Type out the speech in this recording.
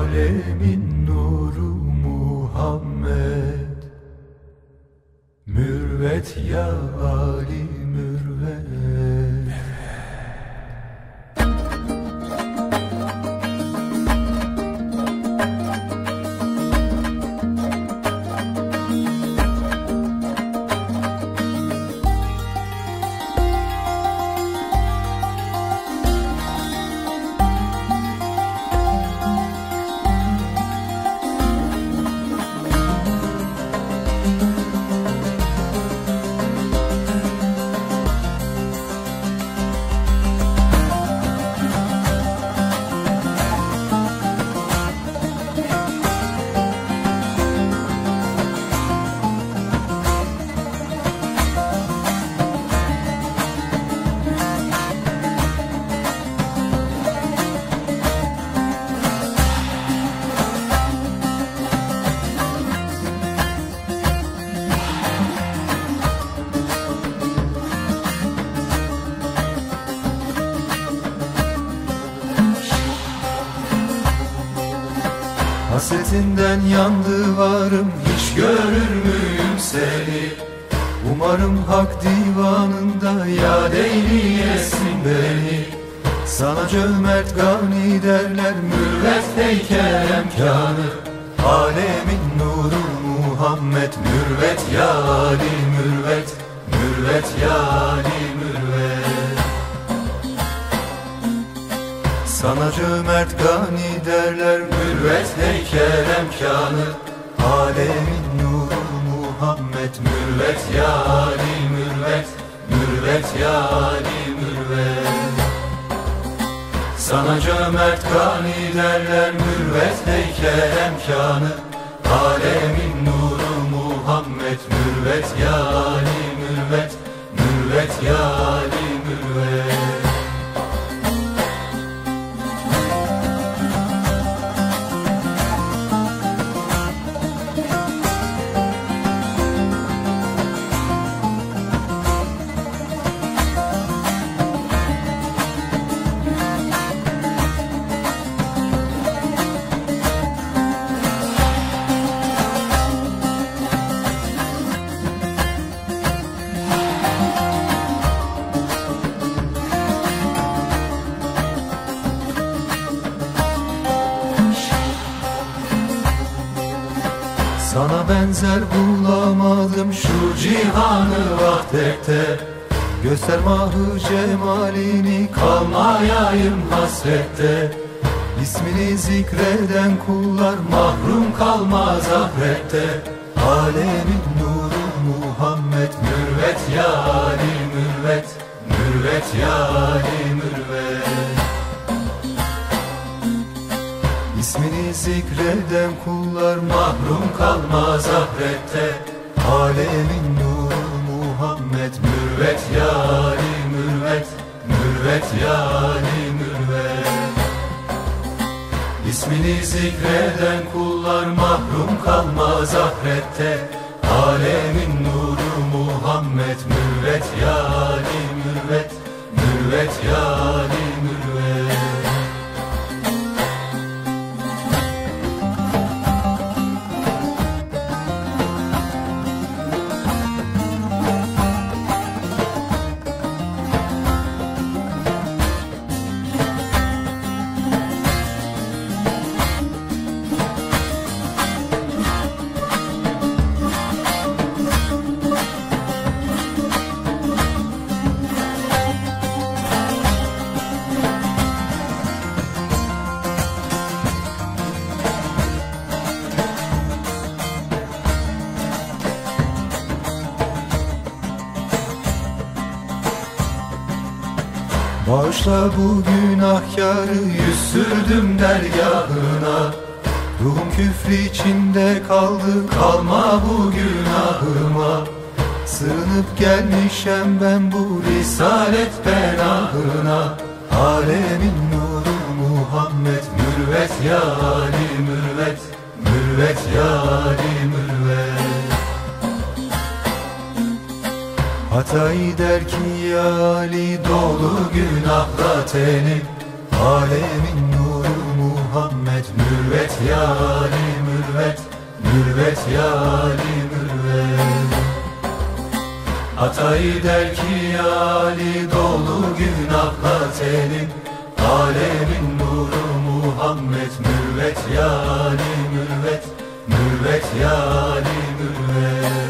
Alemin nuru Muhammed, mürvet ya Ali mürvet. Hasretinden yandı varım, hiç görür müyüm seni? Umarım hak divanında yad eyleyesin beni. Sana cömert gani derler, mürvet heykel emkanı. Alemin nuru Muhammed, mürvet ya Ali mürvet, mürvet ya Ali mürvet. Sana cömert gani derler, mürvet heykel emkanı. Alemin nuru Muhammed, mürvet ya Ali mürvet, mürvet ya Ali mürvet. Sana cömert gani derler, mürvet heykel emkanı. Alemin nuru Muhammed, mürvet ya Ali mürvet, mürvet ya Ali mürvet. Sana benzer bulamadım şu cihanı vahdette. Göster mahı cemalini, kalmayayım hasrette. İsmini zikreden kullar mahrum kalmaz ahirette. Alemin nuru Muhammed, mürvet ya Ali mürvet, mürvet ya Ali mürvet. İsmini zikreden kullar mahrum kalmaz ahirette. Alemin nuru Muhammed, mürvet ya Ali mürvet, mürvet ya Ali mürvet. İsmini zikreden kullar mahrum kalmaz ahirette. Alemin nuru Muhammed, mürvet ya Ali mürvet, mürvet ya Ali mürvet. Bağışla bu günahkarı, yüz sürdüm dergahına. Ruhum küfrü içinde kaldı, kalma bu günahıma. Sığınıp gelmişem ben bu risalet penahına. Alemin nuru Muhammed, mürvet ya Ali mürvet, mürvet ya Ali mürvet. Hatay der ki ya Ali, dolu günahla tenim. Alemin nuru Muhammed, mürvet ya Ali mürvet, mürvet ya Ali mürvet. Hatay der ki ya Ali dolu günahla tenin, alemin nuru Muhammed mürvet ya Ali mürvet, mürvet ya Ali mürvet.